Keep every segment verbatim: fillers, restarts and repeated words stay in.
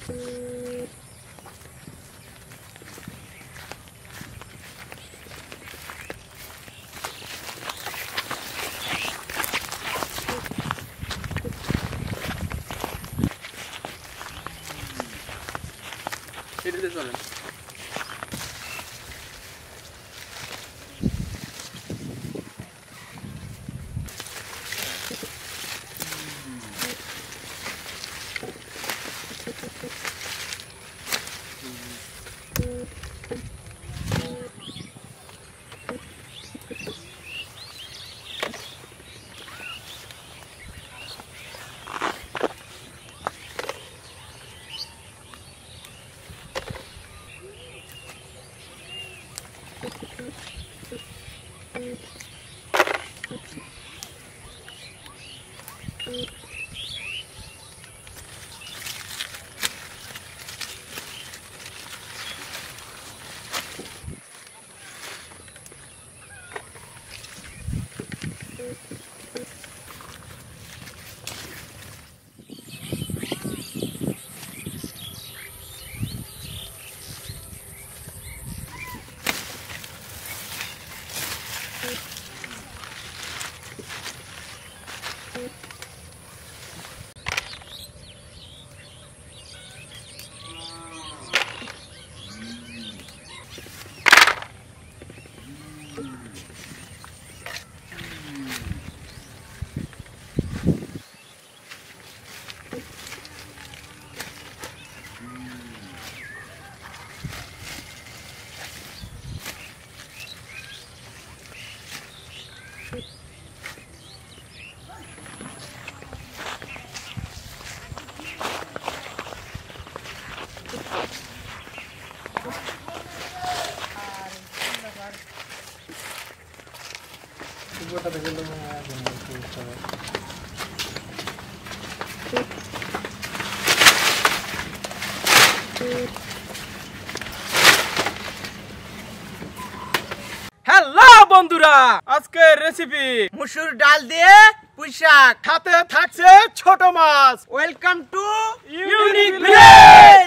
এটাতে চলেন। হ্যালো বন্ধুরা, আজকের রেসিপি মসুর ডাল দিয়ে পুঁইশাক, সাথে থাকছে ছোট মাছ। Welcome to unique village.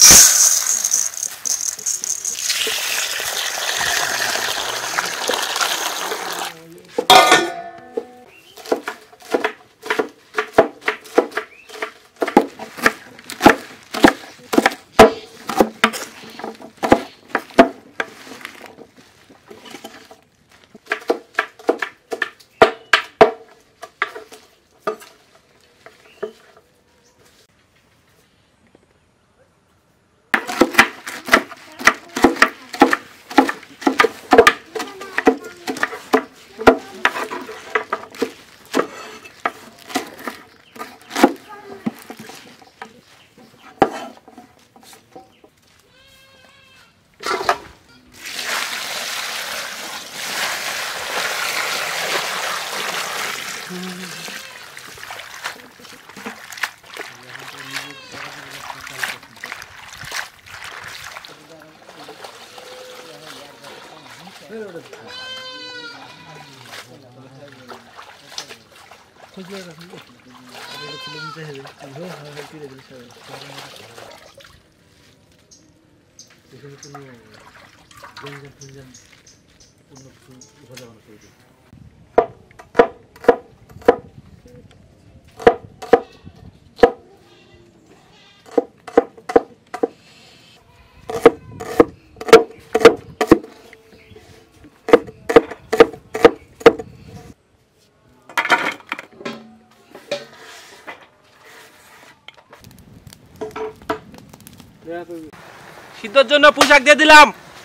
সিদ্ধর জন্য পুঁইশাক দিয়ে দিলাম।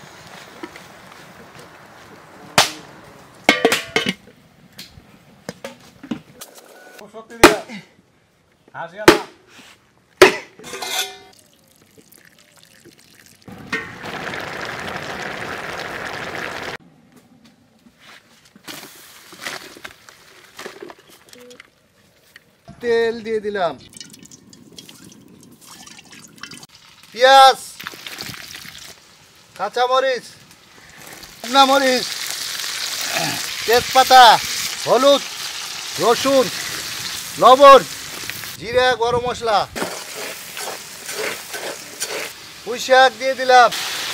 তেল দিয়ে দিলাম, পেঁয়াজ, কাঁচামরিচ, শুকনা মরিচ, তেজপাতা, হলুদ, রসুন, লবণ, জিরা, গরম মশলা, পুঁইশাক দিয়ে দিলাম।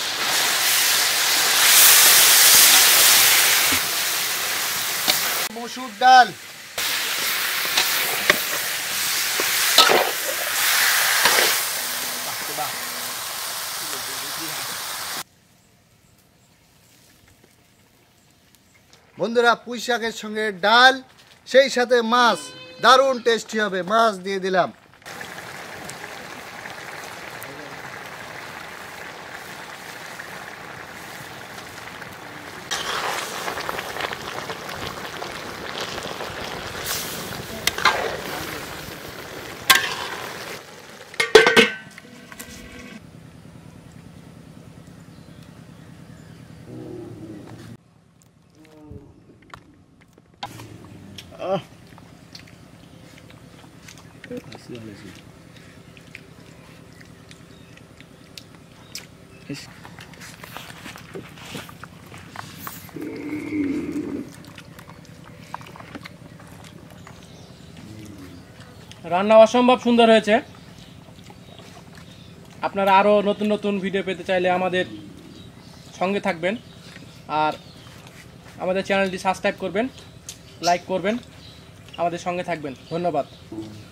মসুর ডাল, বন্ধুরা পুঁইশাকের সঙ্গে ডাল সেই সাথে মাছ, দারুণ টেস্টি হবে। মাছ দিয়ে দিলাম। রান্না অসম্ভব সুন্দর হয়েছে। আপনারা আরো নতুন নতুন ভিডিও পেতে চাইলে আমাদের সঙ্গে থাকবেন আর আমাদের চ্যানেলটি সাবস্ক্রাইব করবেন, লাইক করবেন, আমাদের সঙ্গে থাকবেন। ধন্যবাদ।